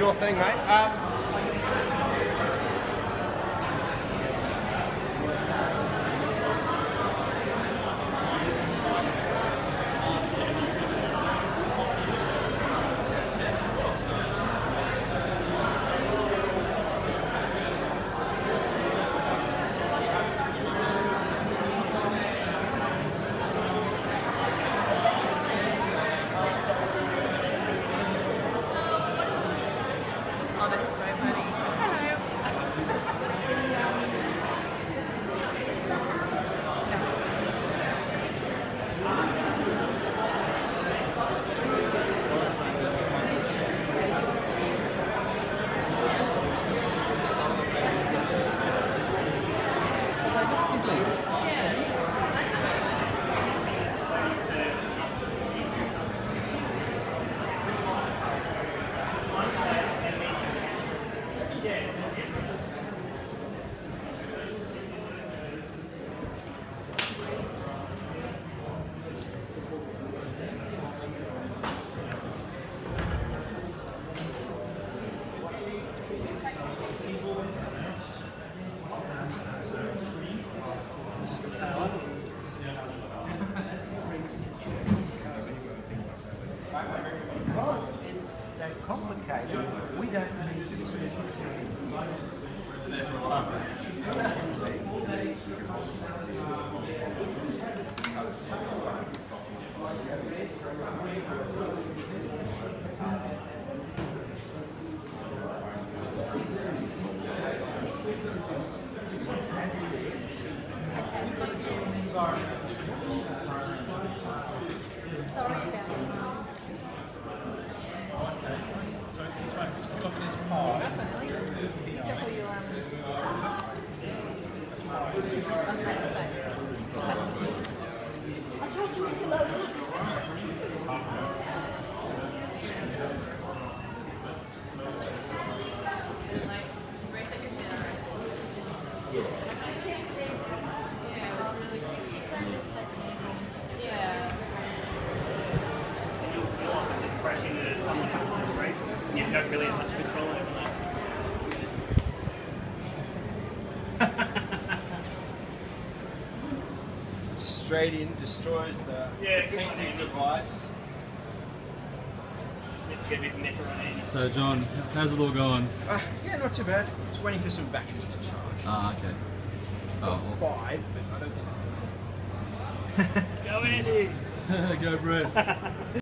Sure thing, mate. Oh, that's so funny. Hello. Because they're complicated, we don't need to do this. Just crash into someone else's race. You don't really have much control over that. Straight in, destroys the protective device. Let's get a bit meta on it. So John, how's it all going? Yeah, not too bad. Just waiting for some batteries to charge. Ah, okay. Oh, well. 5, but I don't think that's enough. Go Andy! Go Brett.